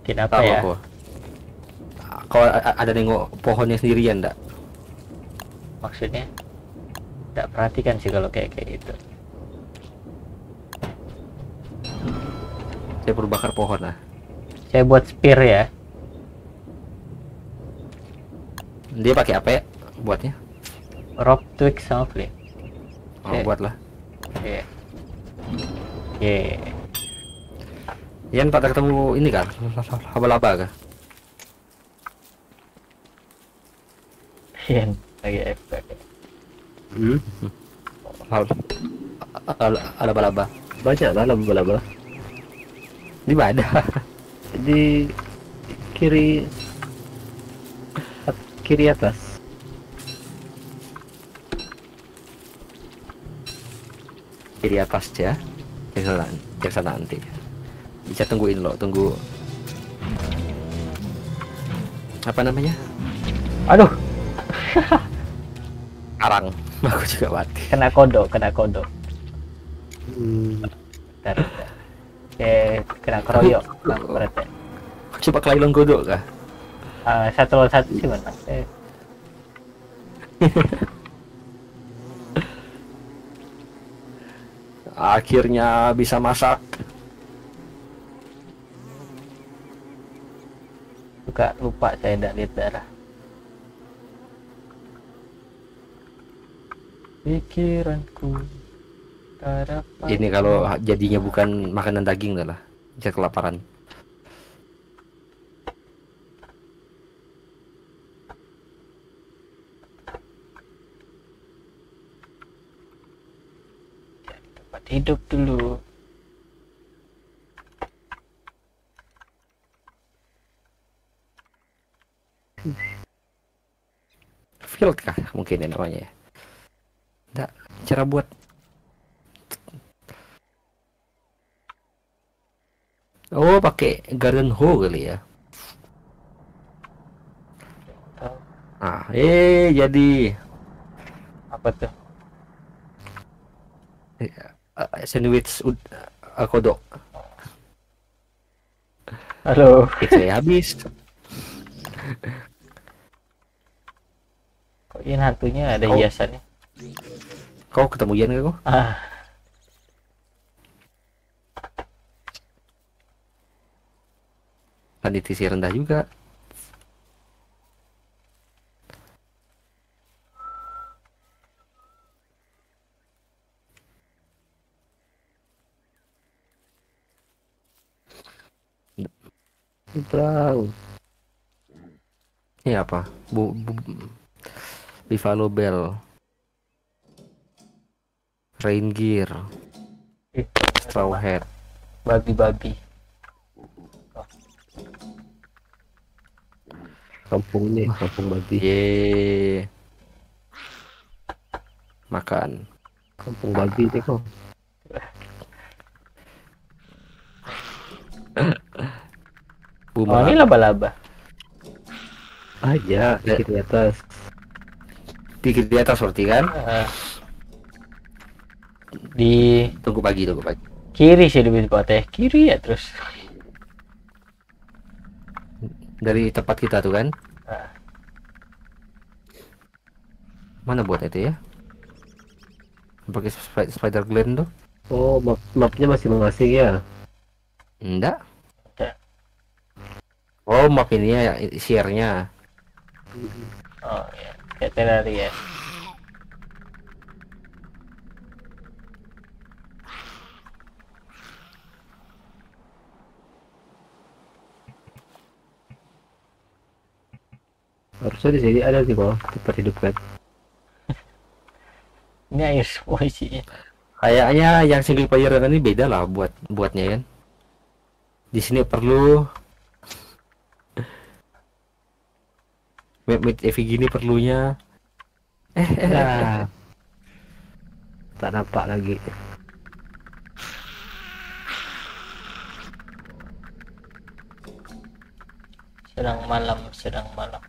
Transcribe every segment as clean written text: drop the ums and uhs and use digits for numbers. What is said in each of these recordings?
Bikin apa Tahu ya? aku. Kau ada nengok pohonnya sendirian enggak? Maksudnya tidak perhatikan sih kalau kayak gitu. Saya perlu bakar pohon lah. Saya buat spear ya. Dia pakai apa ya buatnya? Rope, twig, sama flint. Oh, buatlah. Oke. Oke. Ian pada ketemu ini kan? Laba-laba kah? Iya, lagi efek. Laba-laba. Banyak lah laba-laba. Di mana? Di kiri kiri atas. Kiri atas ya. Cek sana nanti. Bisa tungguin lo, tunggu. Apa namanya? Aduh, Karang. Aku juga mati. kena kodok. Hmm. Bentar. Kena keroyok. Berarti. Coba kelailan godok kah? Satu lawan satu sih mana? Akhirnya bisa masak. Juga lupa saya tidak lihat darah. Pikiranku tak dapat. Ini kalau jadinya bukan makanan daging dah lah. Bisa kelaparan. Tempat hidup dulu. Field kah mungkin ya namanya ya? Nggak, cara buat oh pakai garden hoe kali ya. Jadi Apa tuh? sandwich kodok. Halo. Saya habis. Kok ini hantunya ada Oh. hiasannya? Kau ketemu Ian gak kau? Sanitasi rendah juga. Brown. Ini apa? Buffalo Bell. Rain Gear. Straw Hat. Babi. Kampung nih, kampung babi. Ye. Makan. Kampung babi nih kok. Oh, Bumerang. ini laba-laba. Ya, di atas. Pikir di atas seperti kan? Di Tunggu pagi. kiri sih di bawah teh. Kiri ya terus. Dari tempat kita tuh kan? Mana buat itu ya? Pakai spider gland tuh? Oh, mapnya masing-masing ya. Enggak. Enggak. Oh, map ini ya share-nya. Oh ya, kayak Terraria. Harusnya di sini ada sih kok tempat hidup kan. Ini air semua isinya. Kayaknya yang single player ini beda lah buatnya kan. Di sini perlu map EV gini perlunya. Nah, tak nampak lagi. Sedang malam.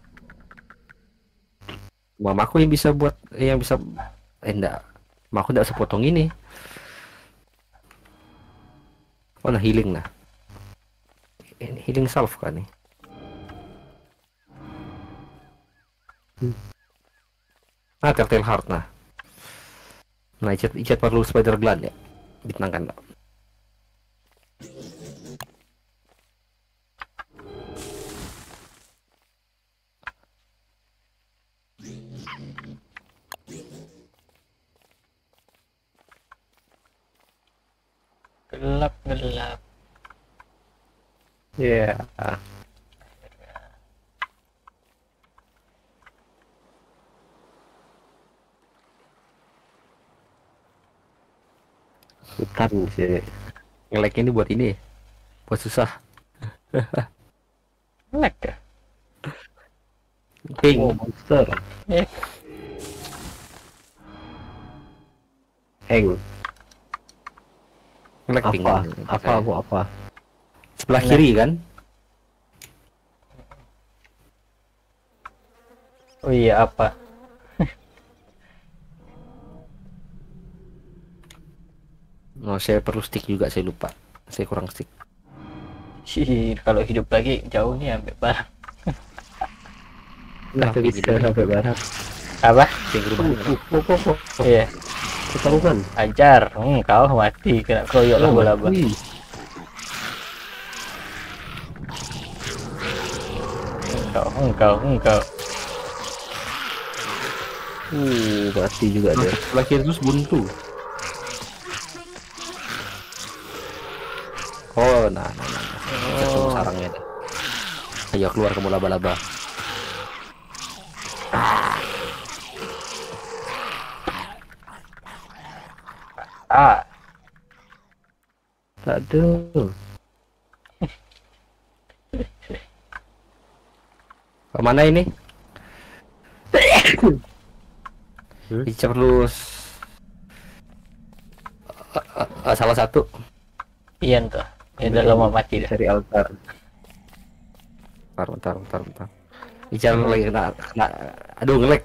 Mamaku yang bisa enggak. Mamaku enggak sepotong ini. Oh, nah healing nah. ini healing salve kan nih. Nah, Telltale Heart nah. Nah, Icet perlu spider gland ya. Ditenangkan Pak. Gelap gelap. Ya. Hutan sih. Nge-lag ini buat ini. Buat susah. Lag ya. Ping. Oh, monster. Eh, Heng. Nge-lag ping. Apa? Sebelah kiri kan? oh iya apa? Oh, saya perlu stick juga, saya lupa. Saya kurang stick. Sih, kalau hidup lagi jauh nih ambil barang. Nggak Tapi bisa gini. sampai barang. Apa? Ping rumah. Iya, Ketarungan. ajar. Kau mati kena keroyok laba-laba. Wih. Engkau. Mati juga dia. Sebelah kiri terus buntu. Oh, nah. Ketemu sarangnya deh. Ayo keluar kamu laba-laba. Ah, Aduh. Kemana ini? Richard perlu salah satu. Ian tuh. Ya udah lama mati dah. Cari altar. Bentar. Richard lagi kena. Aduh, nge-lag.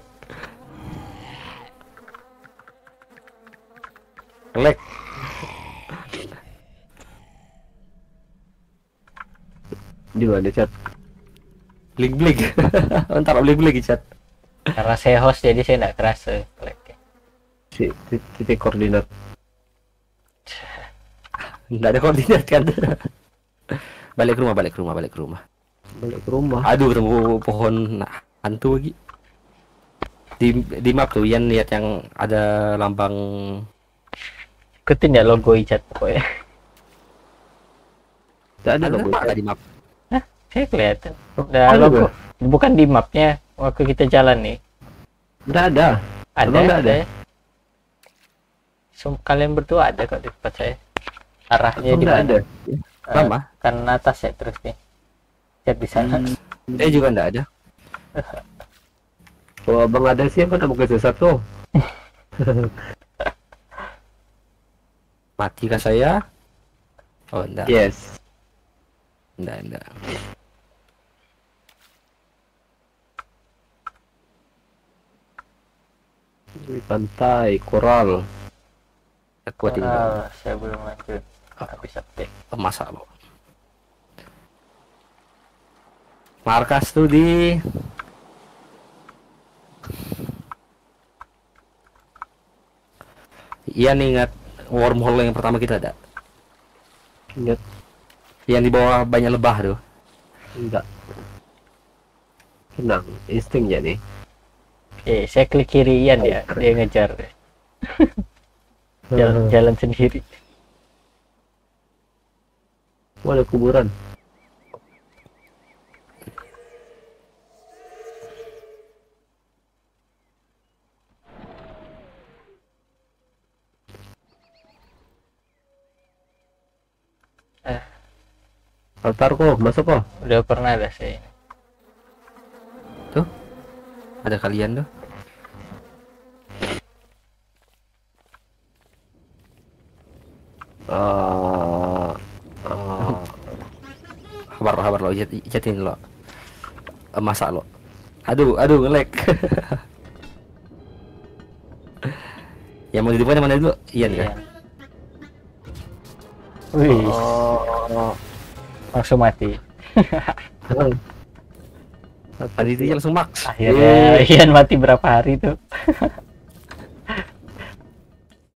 Di mana chat? Blik. Bentar, blik chat. Karena saya host jadi saya nggak kerasa. Titik koordinat. Nggak ada koordinat kan. Balik ke rumah. Balik ke rumah. Aduh, ketemu pohon hantu lagi. Di map tuh Ian lihat yang ada lambang. Ikutin ya logo icat pokoknya. Tidak ada Ada logo apa chat. di map? Saya kelihatan. Oh, Udah ada logo. juga? Bukan di mapnya. Waktu kita jalan nih. Tidak ada. Emang nggak ada? Kalian berdua ada kok di tempat saya. Arahnya Emang di nggak mana? ada. Lama? Kan atas ya terus nih. Chat di sana. Juga nggak ada. Oh, abang ada sih apa nama satu? Mati kah saya? Oh, enggak. Yes. Enggak. Di pantai koral. Kuat ini. Bang. Saya belum lanjut. Habis update. Masa lo. Markas tuh di Ian ingat wormhole yang pertama kita ada? Ingat? Yang di bawah banyak lebah tuh. Enggak. Tenang, insting ya nih. Saya klik kiri Ian ya. Dia ngejar. Jalan sendiri. Ada kuburan. Altar kok, masuk kok. Udah pernah ada saya. Tuh. Ada kalian tuh. Habar lo, jatin lo. Masak lo. Aduh, nge-lag. Yang mau di depan yang mana dulu? Ian kan? Wih, langsung mati. Emang Tadi dia langsung max. Akhirnya Ian mati berapa hari tuh?